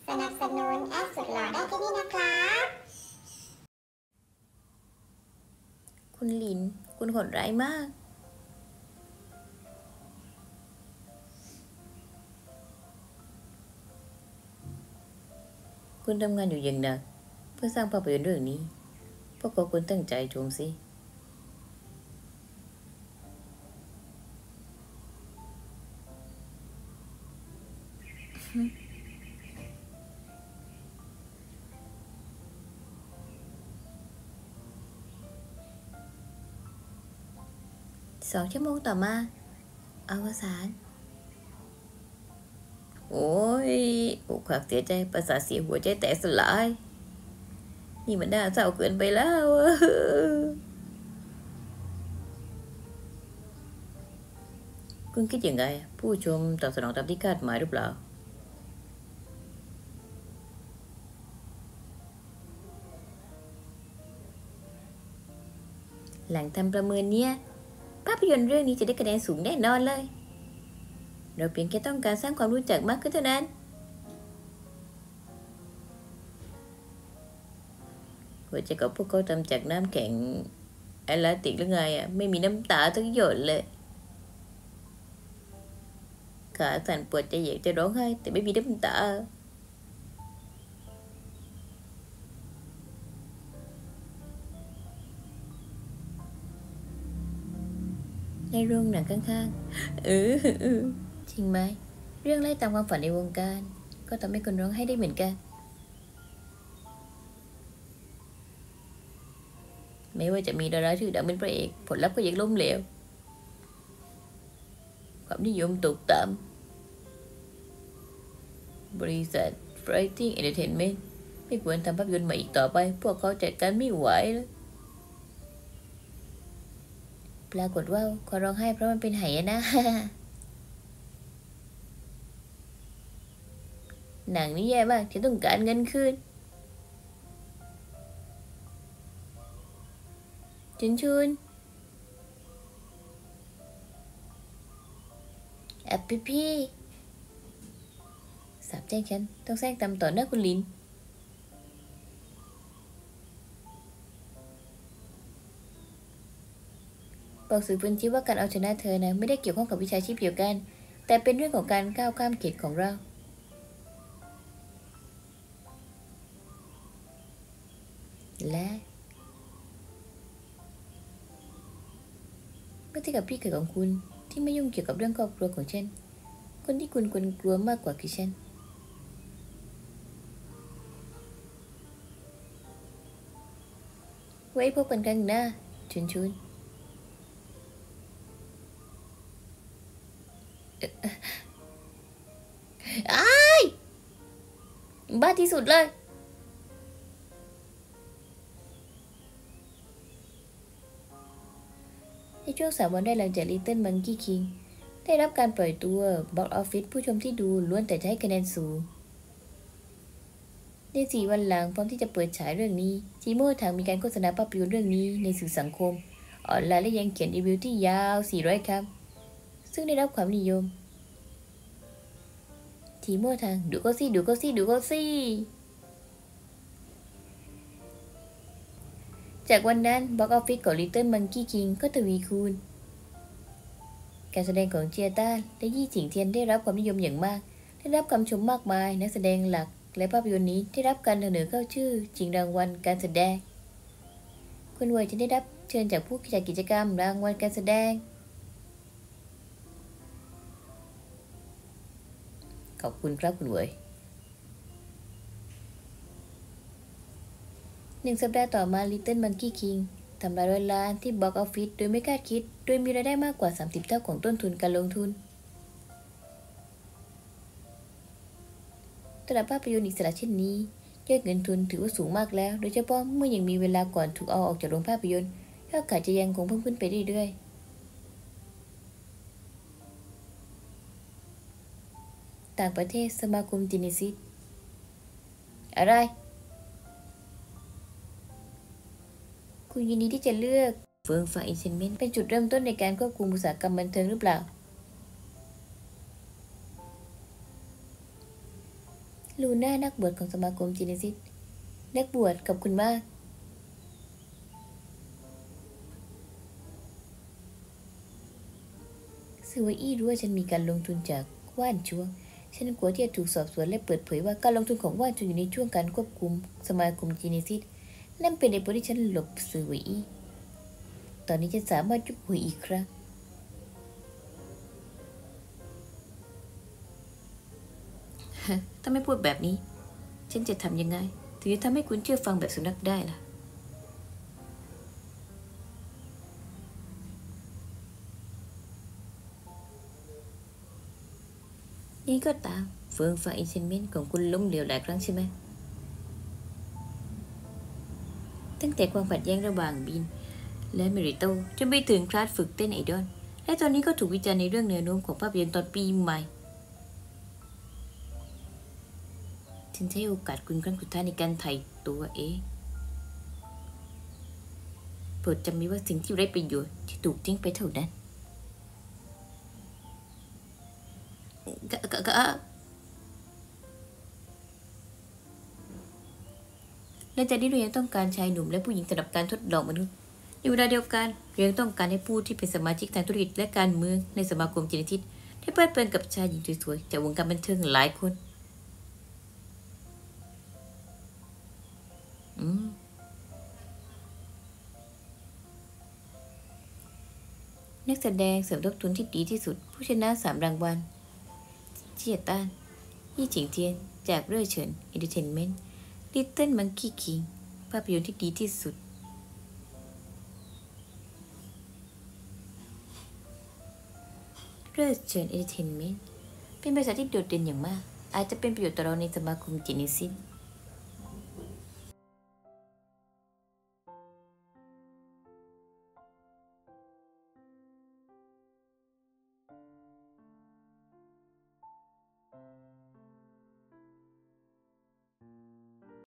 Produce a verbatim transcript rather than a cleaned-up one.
สนับสนุนแอดสุดหล่อได้ที่นี่นะครับคุณหลินคุณโหดร้ายมากคุณทำงานอยู่อย่างหนักเพื่อสร้างภาพยนตร์เรื่องนี้พวกเขาควรตั้งใจชมสิสองชั่วโมงต่อมาอวสานโอ้ยอกหักเสียใจประสาทเสียหัวใจแตกสลายนี่มันน่าเศร้าเกินไปแล้วคุณคิดยังไงผู้ชมตอบสนองตามที่คาดหมายหรือเปล่าหลังทำประเมินเนี้ยภาพยนตร์เรื่องนี้จะได้คะแนนสูงแน่นอนเลยเราเพียงแค่ต้องการสร้างความรู้จักมากขึ้นเท่านั้นหัวใจของพวกเขาทำจากน้ำแข็งแอลลาติกหรือไงอ่ะไม่มีน้ำตาทั้งหยดเลยขาสั่นปวดใจอยากจะร้องไห้แต่ไม่มีน้ำตาในโรงหนังข้างๆเออจริงไหมเรื่องไล่ตามความฝันในวงการก็ทำให้คนร้องไห้ได้เหมือนกันไม่ว่าจะมีดาราชื่อดังเป็นพระเอกผลลัพธ์ก็ยังล้มเหลวความนิยมตกต่ำบริษัท Fighting Entertainment ไม่ควรทำภาพยนตร์ใหม่อีกต่อไปพวกเขาจัดการไม่ไหวแล้วปรากฏว่าเขาร้องไห้เพราะมันเป็นไหนะ หนังนี้แย่มากฉันต้องการเงินคืนจุนชุนอ่ะพี่พี่สาบแจ้งฉันต้องแซงตามต่อหน้าคุณลินบอกสื่อพื้นที่ว่าการเอาชนะเธอนะไม่ได้เกี่ยวข้องกับวิชาชีพเดียวกันแต่เป็นเรื่องของการก้าวข้ามเขตของเราและเมื่อเทียบกับพี่เขยของคุณที่ไม่ยุ่งเกี่ยวกับเรื่องครอบครัวของฉันคนที่คุณควรกลัวมากกว่าคือฉันไว้พบกันครั้งหน้าชุนชุนอ้ายบ้าที่สุดเลยในช่วงสามวันได้หลังจาก Little Monkey King ได้รับการปล่อยตัวบ็อกซ์ออฟฟิศผู้ชมที่ดูล้วนแต่จะให้คะแนนสูงในสี่วันหลังพร้อมที่จะเปิดฉายเรื่องนี้จีโม่ถังมีการโฆษณาภาพยนตร์เรื่องนี้ในสื่อสังคมออนไลน์และยังเขียนรีวิวที่ยาวสี่ร้อยคำซึ่งได้รับความนิยมจีโม่ถังดูก็สิดูก็สิดูก็สิจากวันนั้นบ็อกซ์ออฟฟิศของ Little Monkey King ก็ทวีคูณการแสดงของเจียต้าและยี่ฉิงเทียนได้รับความนิยมอย่างมากได้รับคำชมมากมายนักแสดงหลักและภาพยนตร์นี้ได้รับการเสนอเข้าชื่อชิงรางวัลการแสดงคุณเวยจะได้รับเชิญจากผู้จัดกิจกรรมรางวัลการแสดงขอบคุณครับคุณเวยหนึ่งสัปดาห์ต่อมา Little Monkey King ทำรายร้อยล้านที่บ็อกซ์ออฟฟิศโดยไม่คาดคิดโดยมีรายได้มากกว่าสามสิบเท่าของต้นทุนการลงทุนตลาดภาพยนตร์อิสระเช่นนี้ยอดเงินทุนถือว่าสูงมากแล้วโดยเฉพาะเมื่อยังมีเวลาก่อนถูกเอาออกจากโรงภาพยนตร์ยอดขายจะยังคงเพิ่มขึ้นไปเรื่อยๆต่างประเทศสมาคมจินิซิสอะไรคุณยินดีที่จะเลือกเฟิร์มฝั่งอินเซนเมนต์เป็นจุดเริ่มต้นในการควบคุมอุตสาหกรรมบันเทิงหรือเปล่าลูน่านักบวชของสมาคมจีเนซิสนักบวชขอบคุณมากซือวอี้รู้ว่าฉันมีการลงทุนจากว่านชวงฉันกลัวที่จะถูกสอบสวนและเปิดเผยว่าการลงทุนของว่านชวงอยู่ในช่วงการควบคุมสมาคมจีเนซิสนั่นเป็นเหตุผลที่ฉันหลบซือวอี้ตอนนี้ฉันสามารถยุบหัวอีกครั้งถ้าไม่พูดแบบนี้ฉันจะทำยังไงถึงจะทำให้คุณเชื่อฟังแบบสุนัขได้ล่ะนี่ก็ตามเฟิงฟ้าอินเซนเมนต์ของคุณล้มเหลวหลายครั้งใช่ไหมตั้งแต่ความขัดแย้งระหว่างบินและเมริโตจนไปถึงคลาสฝึกเต้นไอดอลและตอนนี้ก็ถูกวิจารณ์ในเรื่องแนวโน้มของภาพยนตร์ตอนปีใหม่ฉันใช้โอกาสคุณครั้งสุดท้ายในการไถ่ตัวเองโปรดจำไว้ว่าสิ่งที่ไร้ประโยชน์ที่ถูกทิ้งไปเท่านั้นกะกะกะและจากนี้เรายังต้องการชายหนุ่มและผู้หญิงสำหรับการทดลองมนุษย์ในเวลาเดียวกันเรายังต้องการให้ผู้ที่เป็นสมาชิกทางธุรกิจและการเมืองในสมาคมจีเนทิสที่เพลิดเพลินกับชายหญิงสวยๆจากวงการบันเทิงหลายคนอืมนักแสดงเสริมทบทุนที่ดีที่สุดผู้ชนะสามรางวัลเจียต้านยี่ฉิงเทียนจากเร่อเฉินเอนเตอร์เทนเมนต์ลิตเติ้ลมังกี้คิงภาพยนตร์ที่ดีที่สุดเร่อเฉินเอนเตอร์เทนเมนต์เป็นบริษัทที่โดดเด่นอย่างมากอาจจะเป็นประโยชน์ต่อเราในสมาคมจีเนซิส